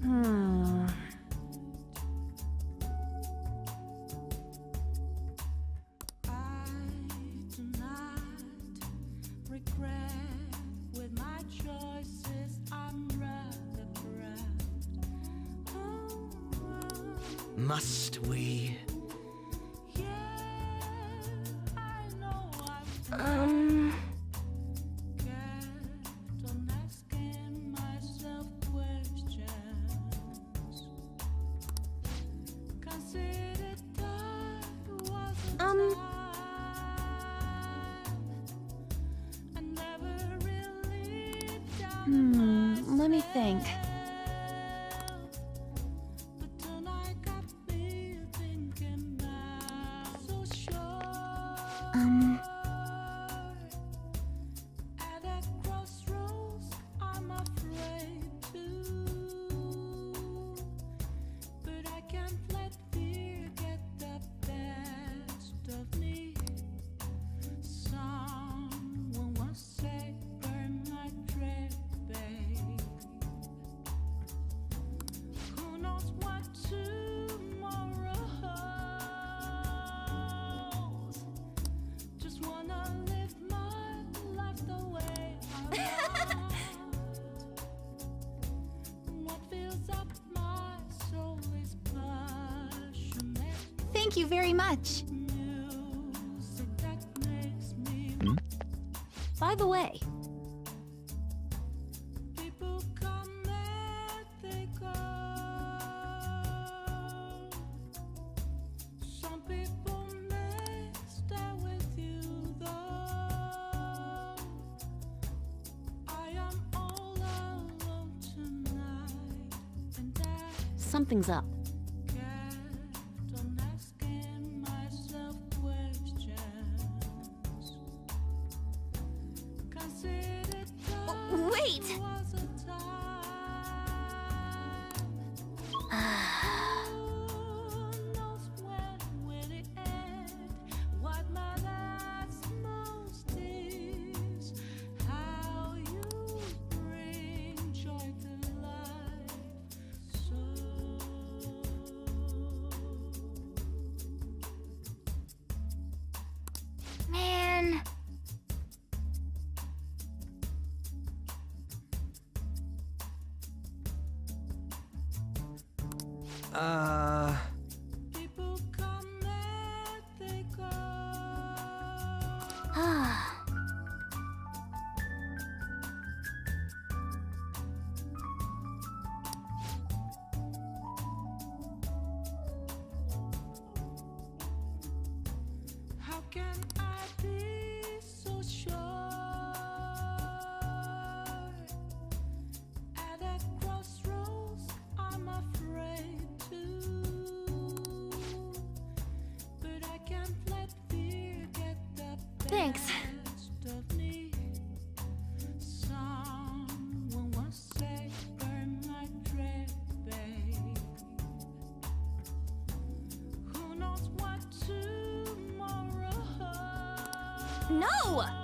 Hmm. I do not regret with my choices. I'm rather proud. Must we? Yeah, I know I'm kept on asking myself questions. Considered that was a time I never really doubted Let me think. but tonight got me thinking back. So sure at that crossroads I'm afraid to, but I can't let fear get the best of me. Someone once said burn my dread, babe. Who knows what tomorrow holds? Just wanna live my life the way I want. What fills up my soul is passionate Thank you very much. music that makes me. By the way, People come and they go. Some people may stay with you though. I am all alone tonight, and I something's up. kept on asking myself questions. Considered Wait! was a time. Who knows when will it end? What matters most is how you bring joy to life. So Man. people come and they go. How can I be so sure at that crossroads? I'm afraid to, but I can't let fear get the Thanks. best of me. Someone once said, burn my dread, babe. Who knows what tomorrow holds? No!